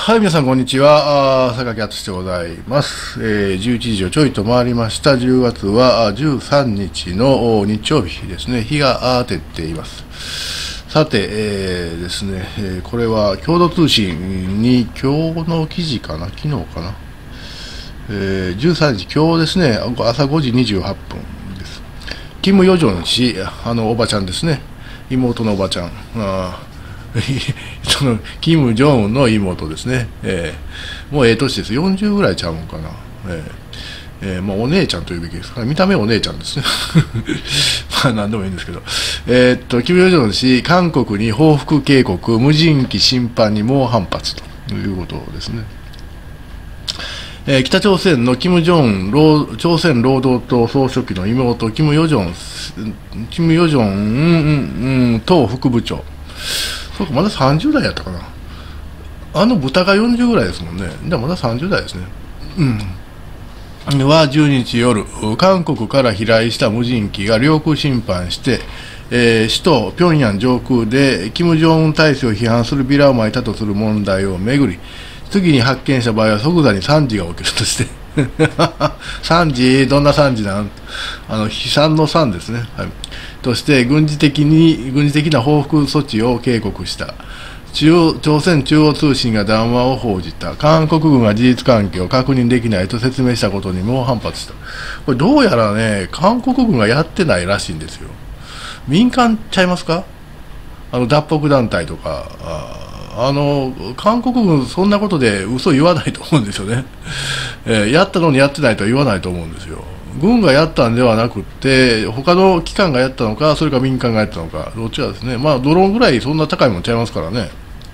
はい、皆さん、こんにちは。榊敦でございます。11時をちょいと回りました。10月は13日の日曜日ですね。日が照っています。さて、ですね、これは共同通信に今日の記事かな、昨日かな。13日、今日ですね、朝5時28分です。キム・ヨジョン氏、おばちゃんですね。妹のおばちゃん。そのキム・ジョンウンの妹ですね、もう年です、40ぐらいちゃうのかな、もうお姉ちゃんというべきですから、見た目お姉ちゃんですね、まあ何でもいいんですけど、キム・ヨジョン氏、韓国に報復警告、無人機侵犯に猛反発ということですね。北朝鮮のキム・ジョン朝鮮労働党総書記の妹、キム・ヨジョン党副部長、そうか、まだ30代やったかな。豚が40ぐらいですもんね。でもまだ30代ですね。は12日夜、韓国から飛来した無人機が領空侵犯して、首都平壌上空で金正恩体制を批判するビラを撒いたとする問題をめぐり、次に発見した場合は即座に惨事が起きるとして惨事、どんな惨事なん、悲惨の惨ですね、はい、として軍事的な報復措置を警告した。朝鮮中央通信が談話を報じた。韓国軍が事実関係を確認できないと説明したことにも反発した。これどうやらね、韓国軍がやってないらしいんですよ。民間ちゃいますか、脱北団体とか。韓国軍、そんなことで嘘言わないと思うんですよね。やったのにやってないとは言わないと思うんですよ。軍がやったんではなくて、他の機関がやったのか、それか民間がやったのか、どっちかですね。まあ、ドローンぐらいそんな高いもんちゃいますからね。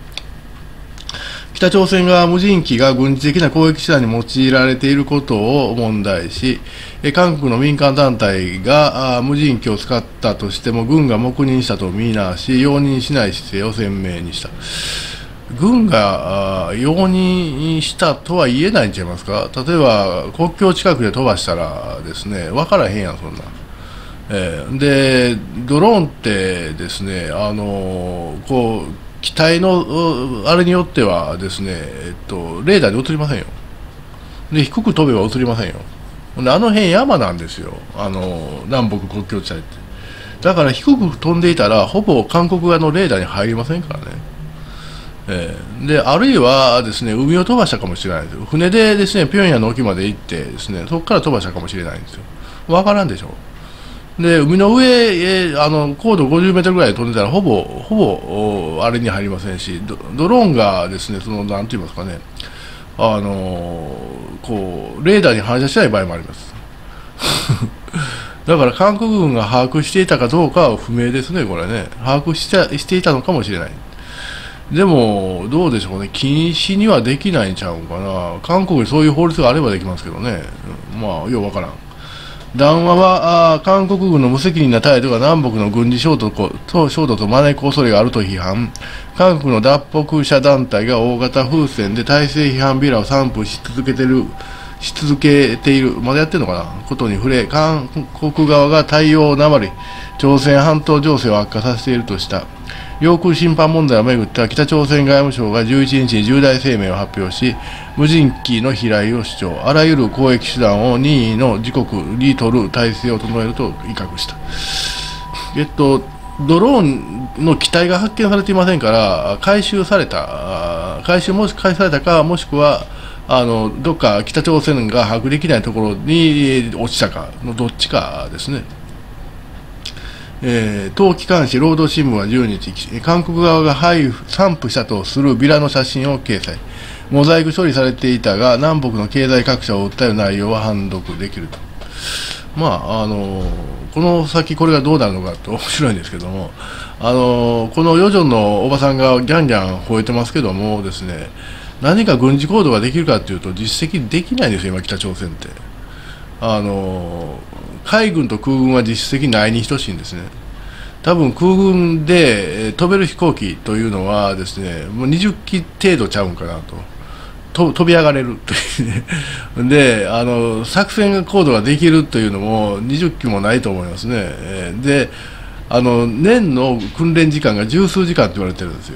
北朝鮮が無人機が軍事的な攻撃手段に用いられていることを問題し、韓国の民間団体が無人機を使ったとしても軍が黙認したと見なし、容認しない姿勢を鮮明にした。軍が容認したとは言えないんちゃいますか。例えば国境近くで飛ばしたらですね、分からへんやん、そんな。で、ドローンってですね、こう機体のあれによってはですね、レーダーで映りませんよ。で、低く飛べば映りませんよ。で、辺山なんですよ、南北国境地帯って。だから低く飛んでいたらほぼ韓国側のレーダーに入りませんからね。で、あるいはですね、海を飛ばしたかもしれないですよ。船でですね、平壌の沖まで行ってですね、そこから飛ばしたかもしれないんですよ。わからんでしょ。で、海の上、高度50メートルぐらいで飛んでたら、ほぼ、あれに入りませんし、ドローンがですね、なんて言いますかね、レーダーに反射しない場合もあります。だから韓国軍が把握していたかどうかは不明ですね、これね。把握していたのかもしれない。でも、どうでしょうね、禁止にはできないんちゃうかな。韓国にそういう法律があればできますけどね。まあ、ようわからん。談話は韓国軍の無責任な態度が南北の軍事衝突を招く恐れがあると批判。韓国の脱北者団体が大型風船で体制批判ビラを散布し続けている、まだやってるのかな、ことに触れ、韓国側が対応を怠り、朝鮮半島情勢を悪化させているとした。領空侵犯問題をめぐっては、北朝鮮外務省が11日に重大声明を発表し、無人機の飛来を主張、あらゆる攻撃手段を任意の自国に取る体制を整えると威嚇した。ドローンの機体が発見されていませんから、回収されたか、もしくはどっか北朝鮮が把握できないところに落ちたかのどっちかですね。当機関紙労働新聞は10日、韓国側が散布したとするビラの写真を掲載。モザイク処理されていたが、南北の経済格差を訴える内容は判読できると。まあ、この先これがどうなるのかって面白いんですけども、このヨジョンのおばさんがギャンギャン吠えてますけどもですね、何か軍事行動ができるかというと実績できないんですよ、今北朝鮮って。海軍と空軍は実績ないに等しいんですね。多分空軍で飛べる飛行機というのはですね、もう20機程度ちゃうんかなと。飛び上がれるというね。で、作戦行動ができるというのも20機もないと思いますね。で、年の訓練時間が十数時間と言われてるんですよ。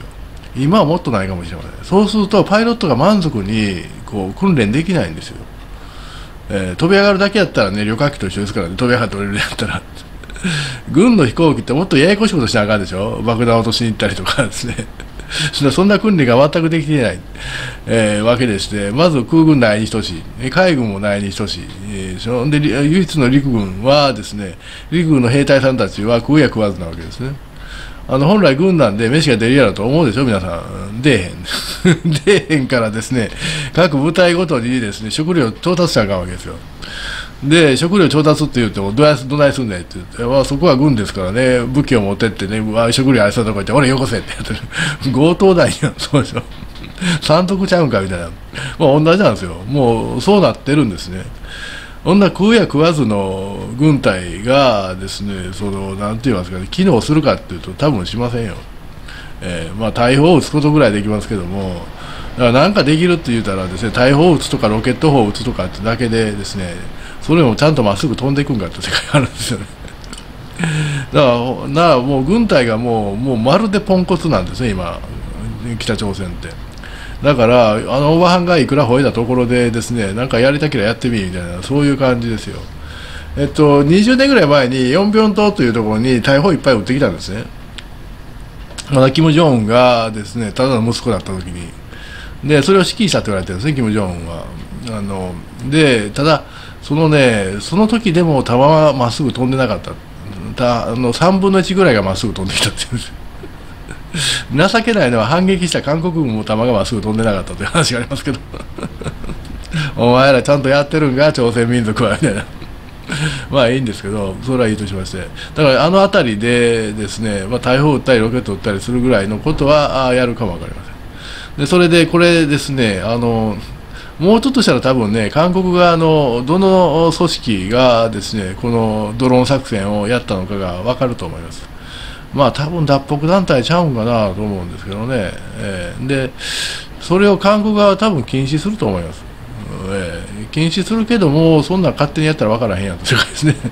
今はもっとないかもしれません。そうするとパイロットが満足にこう訓練できないんですよ。飛び上がるだけやったらね、旅客機と一緒ですからね、飛び上がって降りるやったら軍の飛行機ってもっとややこしいことしなあかんでしょ。爆弾を落としに行ったりとかですねそんな訓練が全くできていない、わけでして、まず空軍ないに等しい、海軍もないに等しい、で唯一の陸軍はですね、陸軍の兵隊さんたちは食うや食わずなわけですね。本来軍なんで飯が出るやろと思うでしょ、皆さん。出えへん。出えへんからですね、各部隊ごとにですね、食料を調達しなあかんわけですよ。で、食料調達って言っても、どないすんねんって言って、そこは軍ですからね、武器を持ってってね、食料ありそうなとこ行って、俺よこせってやってる。強盗団やん、そうでしょ。三徳ちゃうんかみたいな。同じなんですよ。もう、そうなってるんですね。そんな食うや食わずの軍隊がですね、なんて言いますかね、機能するかっていうと、多分しませんよ。大砲を撃つことぐらいできますけども、だからなんかできるって言ったらですね、大砲を撃つとかロケット砲を撃つとかってだけでですね、それもちゃんとまっすぐ飛んでいくんかって世界があるんですよね。だからもう軍隊がもうまるでポンコツなんですね、今、北朝鮮って。だから、おばはんがいくら吠えたところでですね、なんかやりたければやってみみたいな、そういう感じですよ。20年ぐらい前に、ヨンピョン島というところに大砲いっぱい撃ってきたんですね。まだキム・ジョンウンがですね、ただの息子だった時に。で、それを指揮したと言われてるんですね、キム・ジョンウンは。で、ただ、その時でも弾はまっすぐ飛んでなかった。3分の1ぐらいがまっすぐ飛んできたっていうんです。情けないのは反撃した韓国軍も弾がまっすぐ飛んでなかったという話がありますけどお前らちゃんとやってるんか朝鮮民族はみたいなまあいいんですけど、それはいいとしまして、だから辺りでですね、大砲撃ったりロケット撃ったりするぐらいのことはやるかも分かりません。でそれでこれですね、もうちょっとしたら多分ね、韓国側のどの組織がですね、このドローン作戦をやったのかが分かると思います。多分脱北団体ちゃうんかなと思うんですけどね、でそれを韓国側は多分禁止すると思います。禁止するけども、そんなん勝手にやったら分からへんやんと世界ですね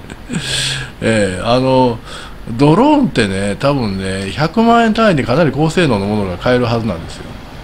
ドローンってね、多分ね、100万円単位でかなり高性能のものが買えるはずなんですよ。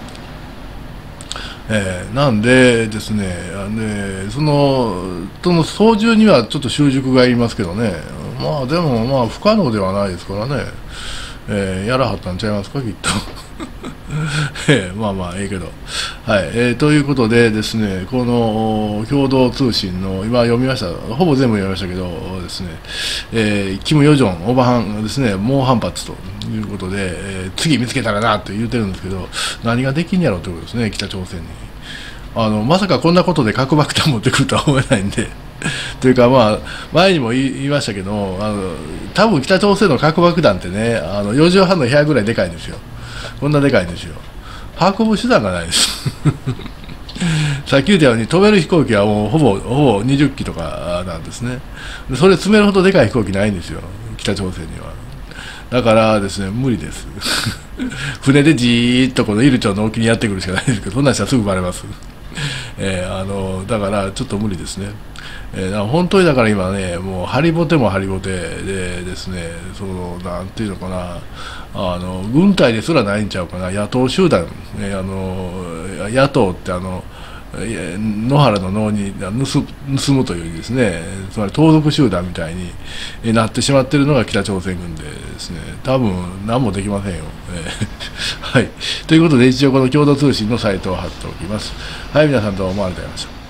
なんでですね、その操縦にはちょっと習熟がいりますけどね、でも不可能ではないですからね、やらはったんちゃいますか、きっと。ええけど、はい、ということでですね、この共同通信の今読みました、ほぼ全部読みましたけどですね、キム・ヨジョン、オバハンですね、猛反発ということで、次見つけたらなと言ってるんですけど、何ができんやろうということですね、北朝鮮に。まさかこんなことで核爆弾持ってくるとは思えないんで。というか、前にも言いましたけど、多分北朝鮮の核爆弾ってね、4畳半の部屋ぐらいでかいんですよ。こんなでかいんですよ。運ぶ手段がないですさっき言ったように飛べる飛行機はもうほぼ20機とかなんですね。でそれ詰めるほどでかい飛行機ないんですよ、北朝鮮には。だからですね、無理です船でじーっとこのイルチョンの沖にやってくるしかないんですけど、そんなんしたらすぐバレますだからちょっと無理ですね。本当にだから今ね、もうハリボテもハリボテでですね、なんていうのかな、軍隊ですらないんちゃうかな、野党集団、野党って野原の能に盗むというですね、つまり盗賊集団みたいになってしまっているのが北朝鮮軍でですね、多分何もできませんよ。はい、ということで一応この共同通信のサイトを貼っておきます。はい、皆さんどうもありがとうございました。